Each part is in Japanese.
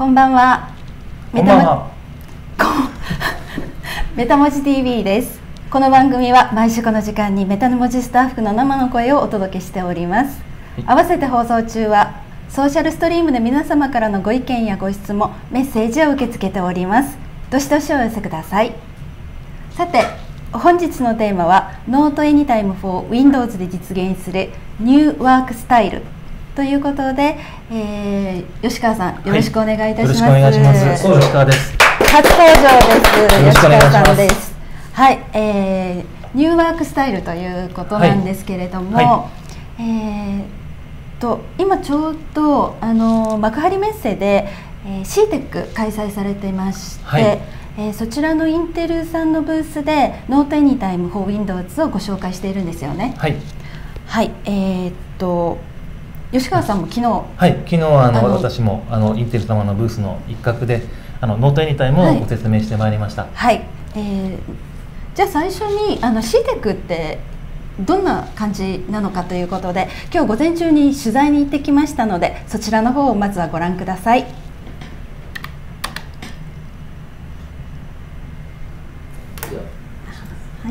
こんばんは。 こんばんは。 メタ文字 TV です。この番組は毎週この時間にメタ文字スタッフの生の声をお届けしております。合わせて放送中はソーシャルストリームで皆様からのご意見やご質問、メッセージを受け付けております。どしどしお寄せください。さて、本日のテーマは Note Anytime for Windows で実現するニューワークスタイルということで、吉川さんよろしくお願いいたします。 よろしくお願いします。吉川です。 初登場です。吉川さんです。はい、ニューワークスタイルということなんですけれども、今ちょうど幕張メッセで、CTEC 開催されていまして、そちらのインテルさんのブースで Note Anytime for Windows をご紹介しているんですよね。はい。はい。吉川さんも昨日、 昨日私もインテル様のブースの一角でNote Anytimeをご説明してまいりました。 はい。じゃあ最初にCTEC ってどんな感じなのかということで、今日午前中に取材に行ってきましたので、そちらの方をまずはご覧ください。はい。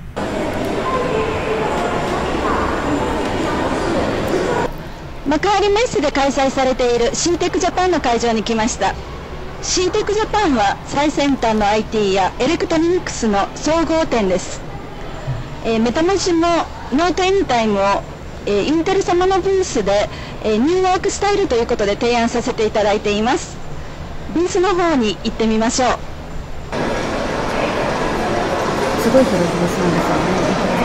幕張メッセで開催されている CTEC ジャパンの会場に来ました。 CTEC ジャパンは最先端の IT やエレクトロニクスの総合展です。メタ文字も Note Anytime をインテル様のブースでニューワークスタイルということで提案させていただいています。ブースの方に行ってみましょう。すごい広いブースなんですよね。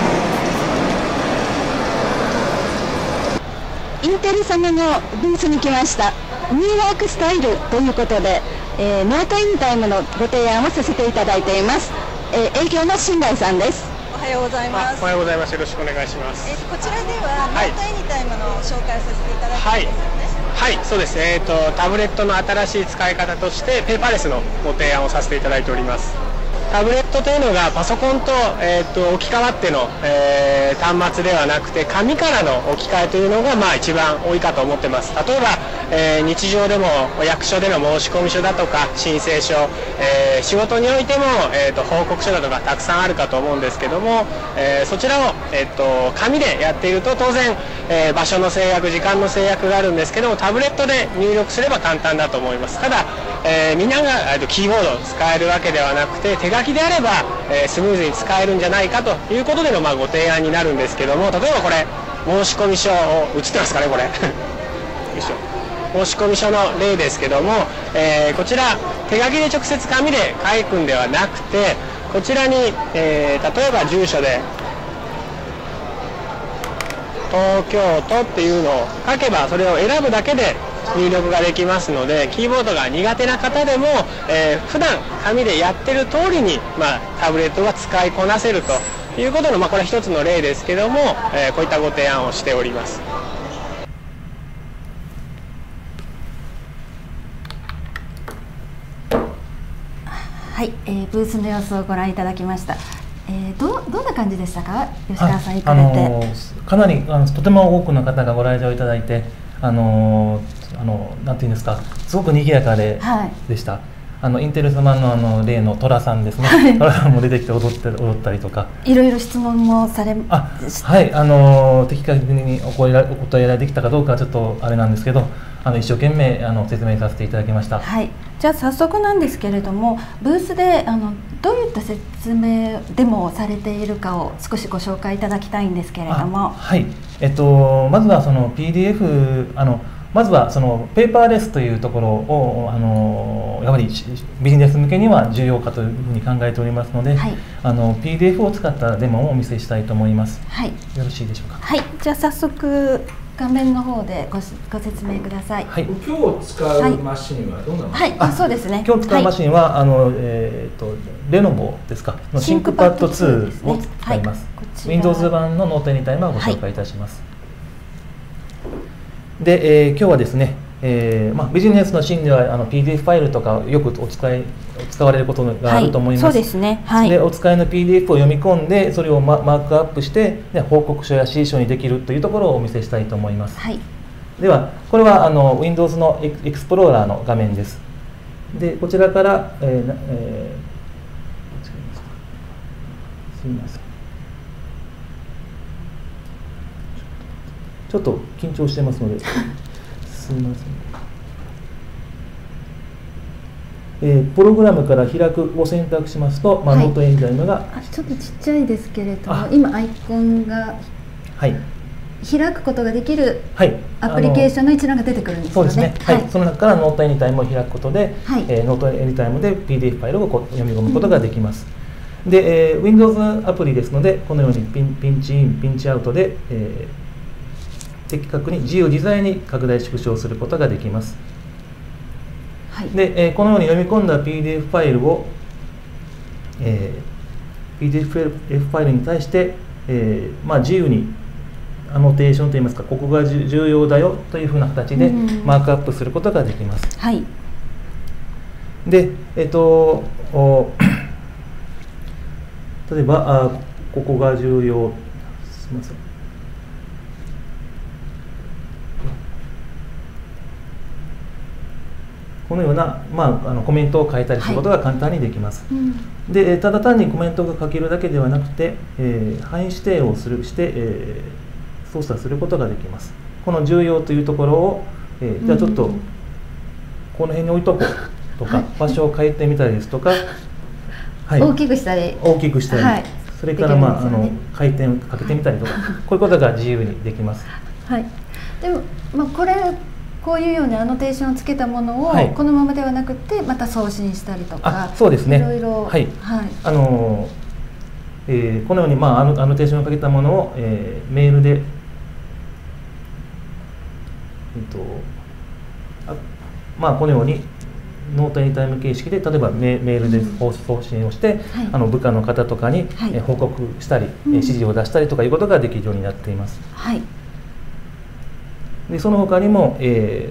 インテル様のブースに来ました。ニューワークスタイルということで、Note Anytimeのご提案をさせていただいています。営業の新来さんです。 おはようございます。 おはようございます。よろしくお願いします。 こちらでは Note Anytime の紹介をさせていただいているんですよね。 はい、そうですね。タブレットの新しい使い方としてペーパーレスのご提案をさせていただいております。タブレットというのがパソコンと、置き換わっての、端末ではなくて紙からの置き換えというのが一番多いかと思ってます。例えば、日常でも役所での申込書だとか申請書、仕事においても、報告書だとかたくさんあるかと思うんですけども、そちらを、紙でやっていると当然、場所の制約、時間の制約があるんですけども、タブレットで入力すれば簡単だと思います。ただ、みんながキーボードを使えるわけではなくて、手書きであれば、スムーズに使えるんじゃないかということでのご提案になるんですけども、例えばこれ申込書を映ってますかね、これよいしょ、申込書の例ですけども、こちら手書きで直接紙で書くんではなくて、こちらに、例えば住所で東京都っていうのを書けば、それを選ぶだけで入力ができますので、キーボードが苦手な方でも、普段紙でやってる通りに、タブレットが使いこなせるということの、これは一つの例ですけども、こういったご提案をしております。 はい、ブースの様子をご覧いただきました。どんな感じでしたか、吉川さん、行かれて。 かなりとても多くの方がご来場いただいて、なんていうんですか、すごく賑やかでした。インテル様の例の寅さんですね、寅さんも出てきて踊ったりとか、 いろいろ質問もされました。はい、的確にお答えができたかどうかはちょっとあれなんですけど、一生懸命説明させていただきました。 はい、じゃあ早速なんですけれども、ブースでどういった説明デモをされているかを少しご紹介いただきたいんですけれども。 はい、まずはその PDF、まずはそのペーパーレスというところをやはりビジネス向けには重要かというふうに考えておりますので、PDF を使ったデモをお見せしたいと思います。はい、よろしいでしょうか。 はい、じゃあ早速画面の方でご説明ください。 はい、今日使うマシンはどんなマシン？ はい、そうですね。 今日使うマシンはレノボですかのシンクパッド2を使います。Windows 版のNote Anytimeをご紹介いたします。で、今日はですね、ビジネスのシーンではPDF ファイルとかよく使われることがあると思います。 そうですね。 でお使いの PDF を読み込んでそれをマークアップして報告書や指示書にできるというところをお見せしたいと思います。 ではこれはWindows のエクスプローラーの画面です。でこちらから、すみません、ちょっと緊張してますのですみません。プログラムから開くを選択しますと、ノートエンジンがちょっとちっちゃいですけれども、今アイコンが開くことができるアプリケーションの一覧が出てくるんですよね。 そうですね。その中からノートエニタイムを開くことで、ノートエニタイムで PDF ファイルを読み込むことができます。で、Windows アプリですので、このようにピンチイン、ピンチアウトで、的確に自由自在に拡大縮小することができます。で、このように読み込んだ PDF ファイルを、PDF ファイルに対して、自由にアノテーションといいますか、ここが重要だよというふうな形でマークアップすることができます。で、例えばここが重要、すみません。このような、コメントを書いたりすることが簡単にできます。で、ただ単にコメントが書けるだけではなくて、範囲指定をして、操作することができます。この重要というところを、じゃあちょっとこの辺に置いとこうとか、場所を変えてみたりですとか、 大きくしたり、 それから回転をかけてみたりとか、こういうことが自由にできます。 でも、こういうようなアノテーションをつけたものをこのままではなくてまた送信したりとか、 そうですね、 いろいろ、 このようにアノテーションをかけたものを、メールで、このようにノートエニタイム形式で例えばメールで送信をして、部下の方とかに、報告したり、指示を出したりとかいうことができるようになっています。でその他にも、ペ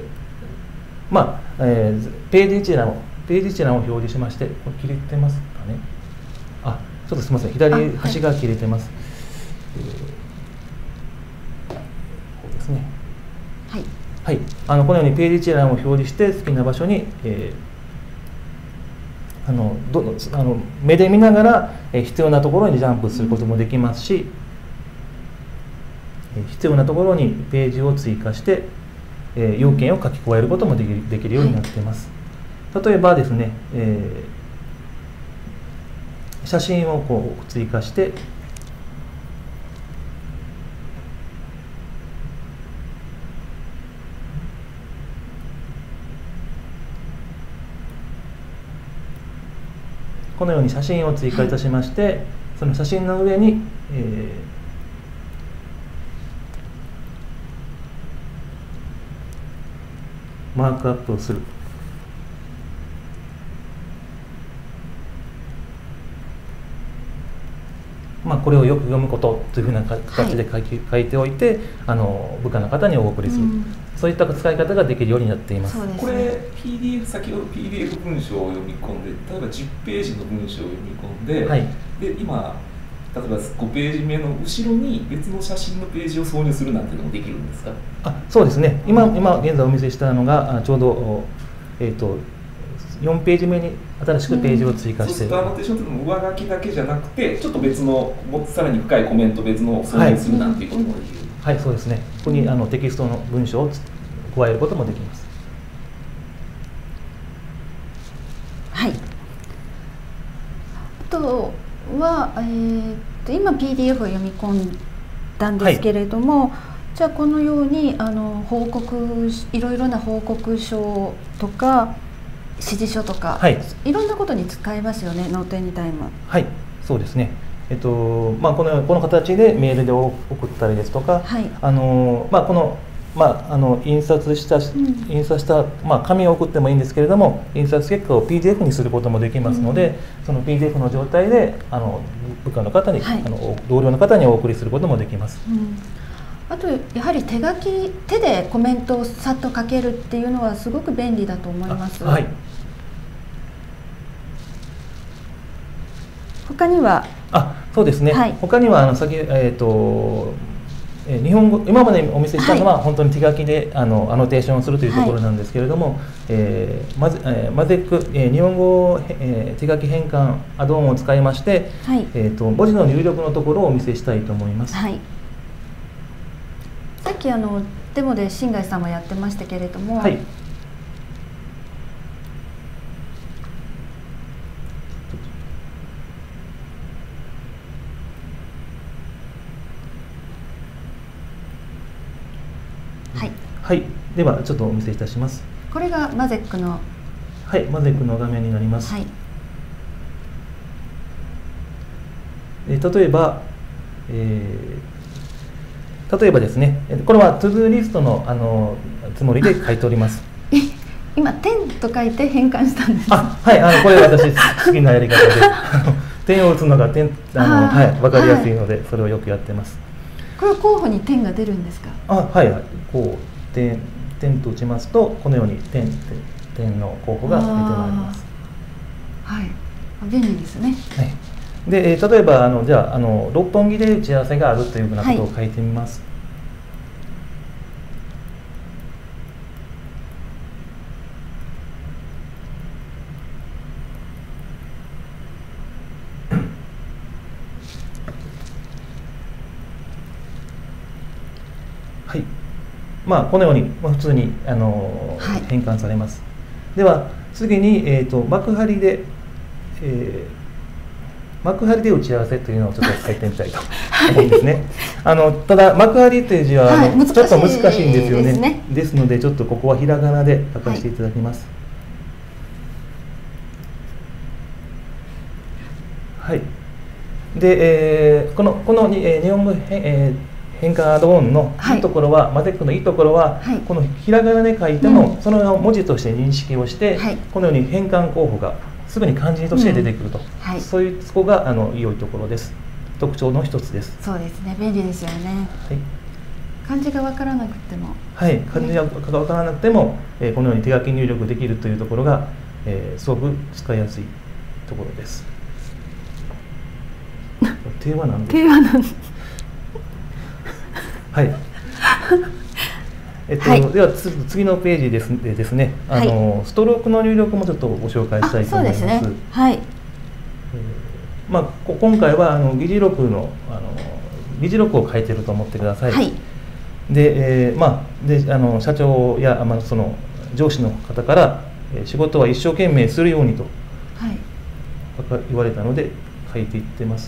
ージ一覧を表示しまして、これ切れてますかね。ちょっとすみません、左端が切れてます。こうですね。このようにページ一覧を表示して好きな場所に、目で見ながら、必要なところにジャンプすることもできますし、必要なところにページを追加して、要件を書き加えることもできるようになっています。例えばですね、写真をこう追加して、このように写真を追加いたしまして、その写真の上に、マークアップをする。これをよく読むことというふうな形で書いておいて、部下の方にお送りする、そういった使い方ができるようになっています。 これ PDF、 先ほど PDF 文章を読み込んで、例えば10ページの文章を読み込んで、で今例えば5ページ目の後ろに別の写真のページを挿入するなんていうのもできるんですか？ そうですね。今現在お見せしたのがちょうど、4ページ目に新しくページを追加して、 そうするとアノテーションというのも上書きだけじゃなくて、ちょっと別のさらに深いコメント別のを挿入するなんていうこともできる。 そうですね。ここにテキストの文章を加えることもできます。 あとは、今 PDF を読み込んだんですけれども、じゃあこのようにいろいろな報告書とか指示書とか、いろんなことに使えますよね、ノートエニタイム。 そうですね。この形でメールで送ったりですとか、印刷した、紙を送ってもいいんですけれども、印刷結果を PDF にすることもできますので、その PDF の状態で部下の方に、同僚の方にお送りすることもできます。 あとやはり手でコメントをさっと書けるっていうのはすごく便利だと思います。 他には、他には日本語、今までお見せしたのは本当に手書きでアノテーションをするというところなんですけれども、マゼック、日本語、手書き変換アドオンを使いまして、はい、文字の入力のところをお見せしたいと思います。はい、 さっきデモで新貝さんもやってましたけれども、はい、 はい、ではちょっとお見せいたします。 これがマゼックの、 はい、マゼックの画面になります。はい、例えばですね、これはトゥドゥーリストのつもりで書いております。 今点と書いて変換したんです。 はい、これ私好きなやり方で点を打つのがはい、分かりやすいのでそれをよくやってます。 これ候補に点が出るんですか？ はい、こう点と打ちますとこのように点の候補が出てまいります。 はい、便利ですね。はい、 で、例えばじゃあ六本木で打ち合わせがあるというふうなことを書いてみます。はい、このように普通に変換されます。では次に、幕張で、打ち合わせというのをちょっと書いてみたいと思うんですね。ただ幕張という字はちょっと難しいんですよね。ですのでちょっとここはひらがなで書かせていただきます。はい。で、この日本語変換アドオンのいいところは、マゼックのいいところは、このひらがなで書いても、その文字として認識をして、このように変換候補がすぐに漢字として出てくると、そういうそこが良いところです。特徴の一つです。 そうですね、便利ですよね。はい、漢字が分からなくても、 はい、漢字が分からなくても、このように手書き入力できるというところが、すごく使いやすいところです。手話なんです。 手話なんです。 はい。では次のページですね、ストロークの入力もちょっとご紹介したいと思います。そうですね。はい。今回は議事録を書いていると思ってください。はい。で、社長やその上司の方から仕事は一生懸命するようにと言われたので書いていってます。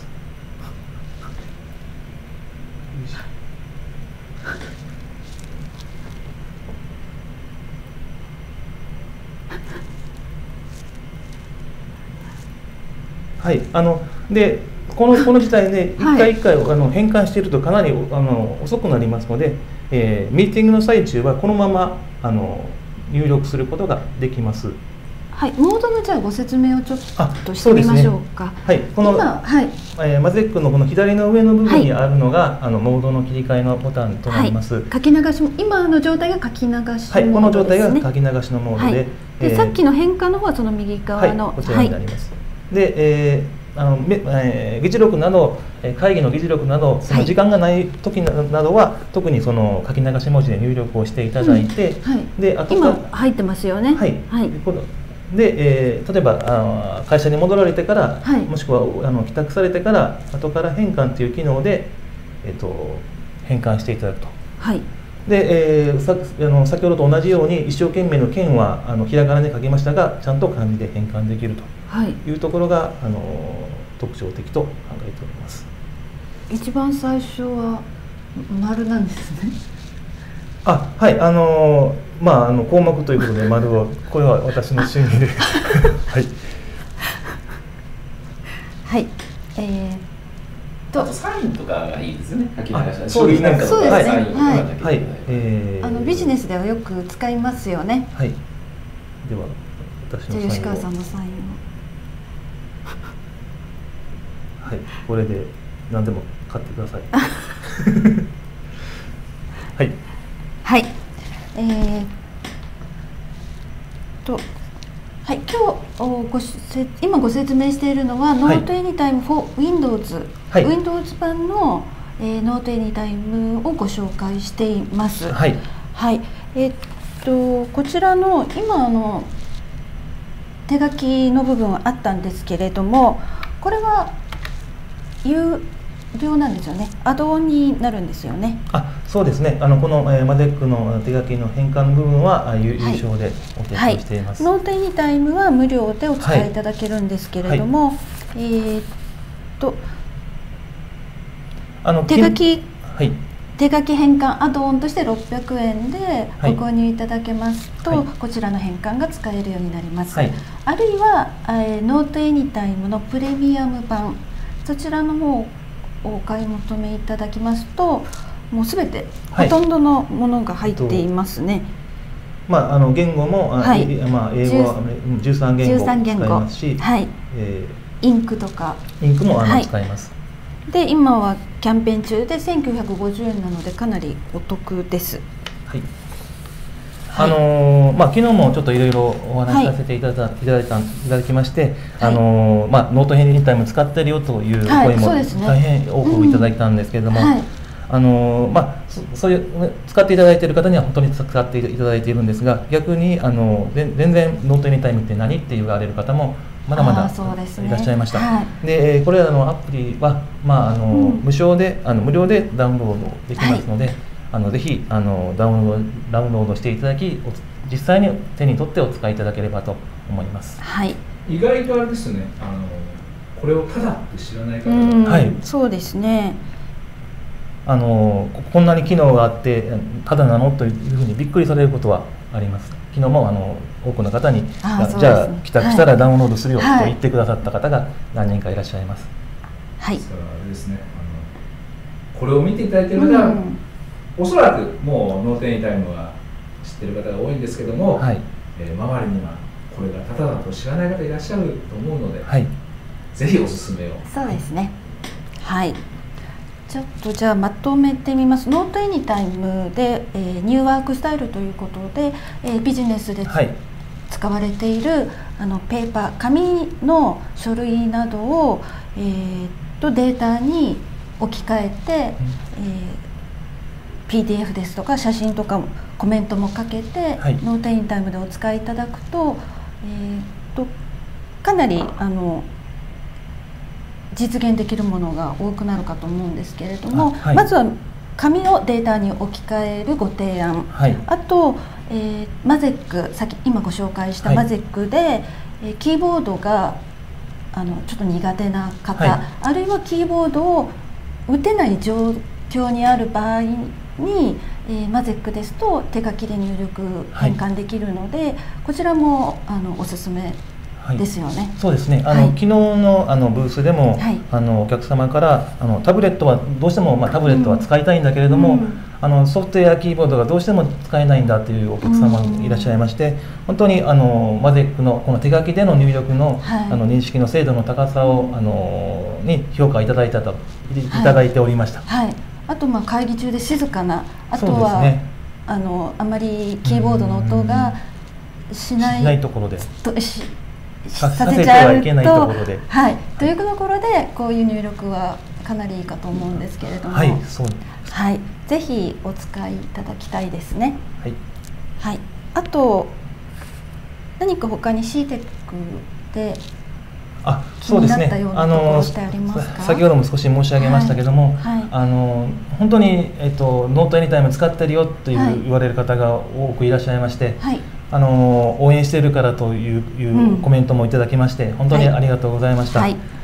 はい、でこの時点で一回一回変換しているとかなり遅くなりますので、ミーティングの最中はこのまま入力することができます。 はい、モードのじゃあご説明をちょっとしてみましょうか。 はい、このマゼックのこの左の上の部分にあるのが、モードの切り替えのボタンとなります。 書き流しも今の状態が書き流しのモードですね。はい、 この状態が書き流しのモードで、 でさっきの変換の方はその右側の、 こちらになります。で、議事録など会議の議事録などその時間がない時などは、特にその書き流し文字で入力をしていただいて、 であと今入ってますよね。はい。 で、例えば会社に戻られてから、もしくは帰宅されてから後から変換という機能で、変換していただくと。はい。で、先ほどと同じように一生懸命の件はひらがなで書きましたが、ちゃんと漢字で変換できるというところが、特徴的と考えております。 一番最初は丸なんですね。 はい、項目ということで丸を、これは私の趣味ではい。 はい。 あとサインとかがいいですね。書き流し。 そうですね。そうですね。 はい。 ビジネスではよく使いますよね。 はい。では私のサインを。 吉川さんのサインを。 はい。これで何でも買ってください。はい。 はい。はい、今ご説明しているのは、Note Anytime for Windows、Windows 版の、 ノートエニタイムをご紹介しています。 はい、 はい、こちらの今手書きの部分はあったんですけれども、これは有料なんですよね。アドオンになるんですよね。 そうですね。この、マゼックの手書きの変換の部分は有償でお提供しています。 ノートエニタイムは無料でお使いいただけるんですけれども、手書き変換アドオンとして600円でご購入いただけますと、こちらの変換が使えるようになります。あるいは、ノートエニタイムのプレミアム版、そちらの方をお買い求めいただきますと、もうすべてほとんどのものが入っていますね。 言語も、英語は13言語使いますし、 インクとかインクも使います。 で、今はキャンペーン中で1950円なのでかなりお得です。 昨日もちょっといろいろお話しさせていただきまして、ノートエニタイム使ってるよという声も大変多くいただいたんですけれども、そういう使っていただいている方には本当に使っていただいているんですが、逆に全然ノートエニタイムって何って言われる方もまだまだいらっしゃいました。で、これらのアプリは無料でダウンロードできますので、ぜひダウンロードしていただき、実際に手に取ってお使いいただければと思います。 意外とあれですね、これをただって知らない方が、 そうですね。 こんなに機能があってただなのというふうにびっくりされることはあります。昨日も多くの方にじゃあ帰宅したらダウンロードするよと言ってくださった方が何人かいらっしゃいます。 ですからあれですね、これを見ていただいている方は、おそらくもうノートエニタイムは知っている方が多いんですけども、周りにはこれがただだと知らない方いらっしゃると思うので、ぜひおすすめを。 そうですね。ちょっとじゃあまとめてみます。ノートエニタイムで、ニューワークスタイルということで、ビジネスで使われているペーパー、紙の書類などを、データに置き換えて、PDF ですとか写真とかコメントもかけて、ノートエニタイムでお使いいただくと、かなり実現できるものが多くなるかと思うんですけれども、まずは紙をデータに置き換えるご提案、あと、マゼック、今ご紹介したマゼックで、キーボードがちょっと苦手な方、あるいはキーボードを打てない状況にある場合に、マゼックですと手書きで入力変換できるので、こちらもおすすめですよね。 そうですね。昨日のブースでも、お客様からタブレットはどうしても、タブレットは使いたいんだけれども、ソフトウェアキーボードがどうしても使えないんだというお客様がいらっしゃいまして、本当にマゼックのこの手書きでの入力の、認識の精度の高さをに評価いただいておりました。 あと会議中で静かな、あとはあまりキーボードの音がしないところで。 させちゃうと、というところでこういう入力はかなりいいかと思うんですけれども、ぜひお使いいただきたいですね。あと何か他に CTEC で気になったようなところってありますか？ 先ほども少し申し上げましたけども、本当にノートエニタイム使ってるよと言われる方が多くいらっしゃいまして。応援しているからというコメントもいただきまして本当にありがとうございました。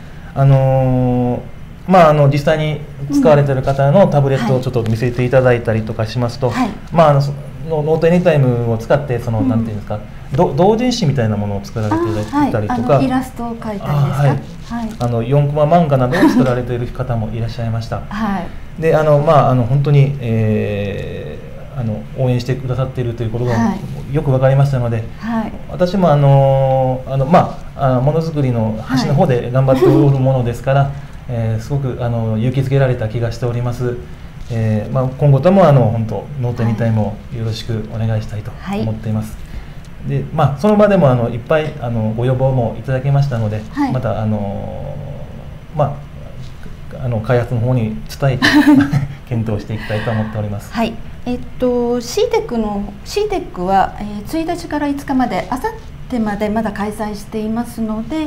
実際に使われている方のタブレットをちょっと見せていただいたりとかしますと、ノートエニタイムを使ってなんていうんですか、同人誌みたいなものを作られていたりとか、 イラストを描いたりですか、 4コマ漫画などを作られている方もいらっしゃいました。で本当に、応援してくださっているということがよく分かりましたので、私もものづくりの端の方で頑張っておるものですから、すごく勇気づけられた気がしております。今後とも本当ノートエニタイムをよろしくお願いしたいと思っています。でその場でもいっぱいご要望もいただきましたので、また開発の方に伝えて検討していきたいと思っております。 はい。CTEC は、1日から5日まで、あさってまでまだ開催していますので、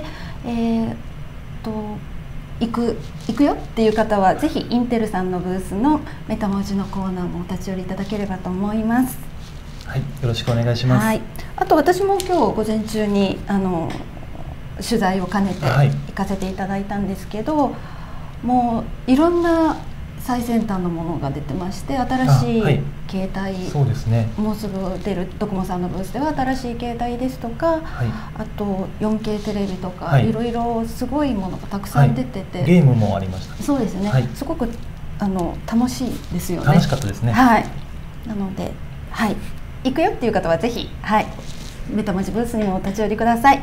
行くよっていう方はぜひインテルさんのブースのメタ文字のコーナーもお立ち寄りいただければと思います。 はい、よろしくお願いします。 はい。あと私も今日午前中に取材を兼ねて行かせていただいたんですけど、もういろんな最先端のものが出てまして、新しい携帯、 そうですね、 もうすぐ出るドコモさんのブースでは新しい携帯ですとか、あと 4K テレビとか、いろいろすごいものがたくさん出てて、 ゲームもありました。 そうですね、すごく楽しいですよね。 楽しかったですね。 はい。なので、はい、行くよっていう方はぜひ、はい、メタ文字ブースにもお立ち寄りください。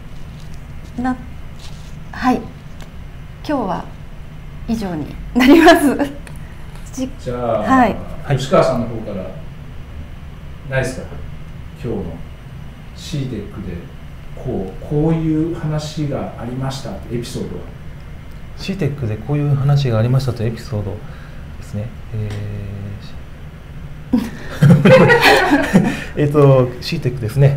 はい、今日は以上になります。 じゃあ、吉川さんの方からないですか、今日の CTEC でこういう話がありましたってエピソードは。 CTEC でこういう話がありましたというエピソードですね。CTEC ですね。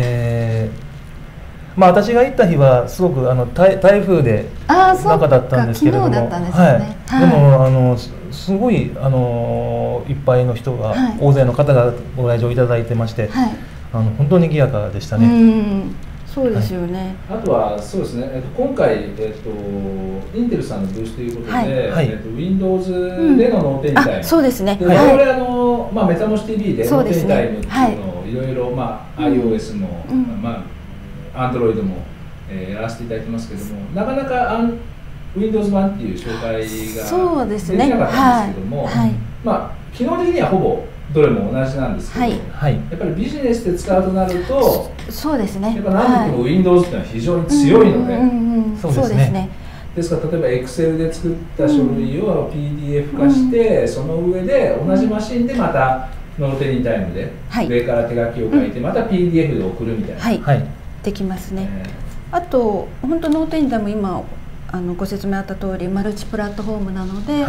私が行った日はすごく台風で中だったんですけれども、でもすごいいっぱいの人が、大勢の方がご来場いただいてまして、本当に賑やかでしたね。 そうですよね。 あとはそうですね。今回インテルさんのブースということで、Windows でのノーテニタイム、 そうですね。 我々メタモシ TV でノーテニタイムっていうのをいろいろiOS もAndroid もやらせていただいてますけども、なかなかWindows 版っていう紹介ができなかったんですけども、機能的にはほぼどれも同じなんですけど、やっぱりビジネスで使うとなると、 そうですね。 やっぱ何といっても Windows っていうのは非常に強いので、 そうですね。 ですから例えば Excel で作った書類を PDF 化して、その上で同じマシンでまたノーテニタイムで上から手書きを書いてまた PDF で送るみたいな。 できますね。あと本当ノーテニタイム今ご説明あった通りマルチプラットフォームなので、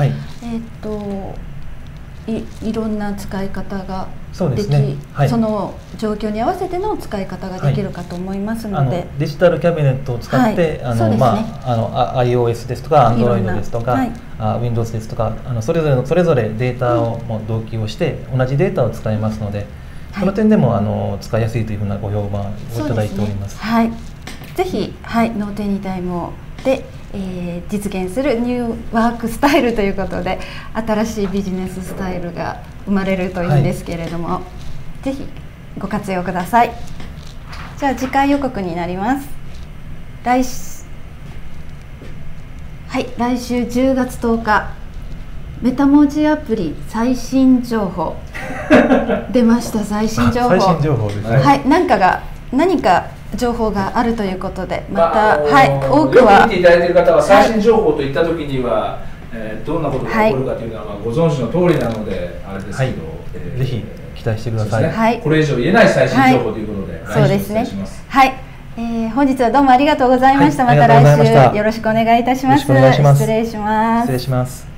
いろんな使い方ができ、その状況に合わせての使い方ができるかと思いますので、 デジタルキャビネットを使ってiOS ですとか Android ですとかWindows ですとかそれぞれデータを同期をして同じデータを使いますので、その点でも使いやすいというふうなご評判をいただいております。 ぜひ、ノーテニタイムで実現するニューワークスタイルということで、新しいビジネススタイルが生まれるといいんですけれども、ぜひご活用ください。じゃあ次回予告になります。来週10月10日メタ文字アプリ最新情報出ました。最新情報。 最新情報ですね。 何か情報があるということで、また多くはよく見ていただいている方は最新情報といったときには、どんなことが起こるかというのはご存知の通りなのであれですけど、 ぜひ期待してください。 これ以上言えない最新情報ということで、 そうですね。本日はどうもありがとうございました。また来週よろしくお願いいたします。失礼します。 失礼します。